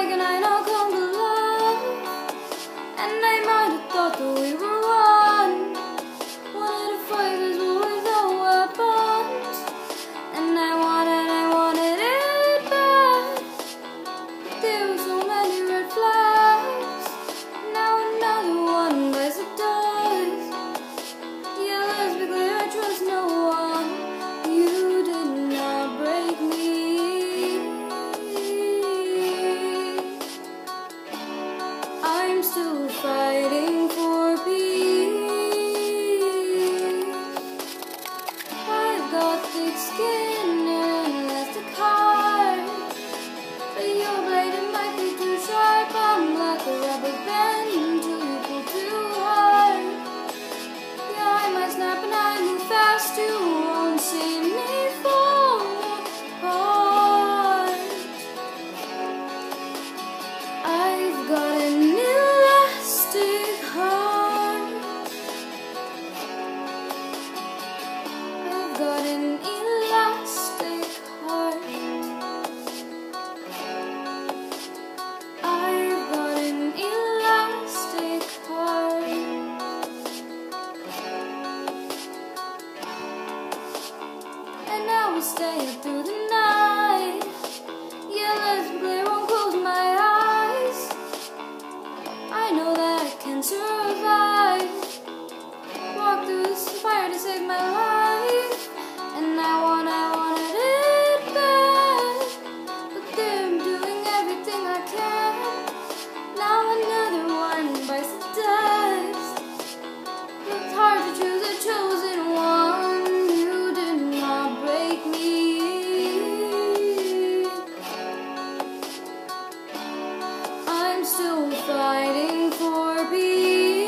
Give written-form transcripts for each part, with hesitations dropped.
like an I know come to love, and I might have thought that we were one. Wanted to fight this war with no weapons, and I wanted it bad. But there were so many red flags. Now another one bites the dust. Yeah, let's be clear, I trust no one. You did not break me. I'm still fighting for peace. I've got thick skin and an elastic heart, but your blade it might be too sharp. I'm like a rubber band until you pull too hard. Yeah, I might snap and I move fast. You won't see me fall apart. I've got an elastic heart. I've got an elastic heart. I've got an elastic heart. And I will stay up through the night. Yeah, let's play, won't close my eyes. I know that I can survive. Walk through this fire to save my life, and I wanted it bad. But they're doing everything I can. Now another one bites the dust. It's hard to choose a chosen one. You did not break me. I'm still fighting for peace.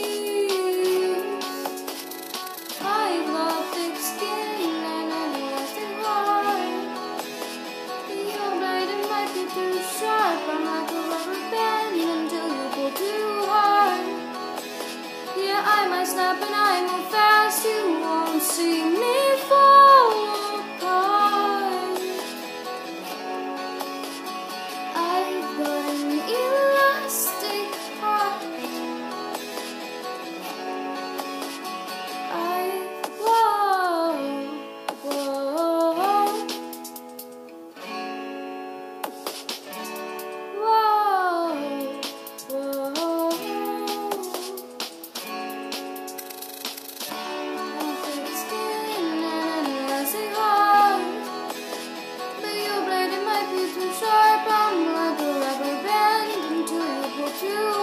I've got thick skin and an elastic heart. Your blade it might be too sharp. I'm like a rubber band until you pull too hard. Yeah, I might snap and I move fast. You won't see me fall apart. I've got an elastic heart. Whoa, whoa, whoa, whoa. Thick skin and an elastic heart, but your blade it might be too sharp. I'm like a rubber band until you pull too